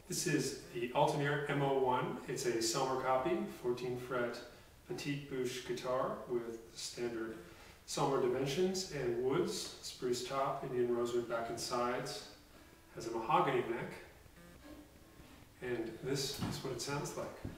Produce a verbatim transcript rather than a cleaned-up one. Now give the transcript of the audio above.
This is the Altamira M zero one. It's a Selmer copy, fourteen fret petite bouche guitar with standard Selmer dimensions and woods, spruce top, Indian rosewood back and sides. Has a mahogany neck, and this is what it sounds like.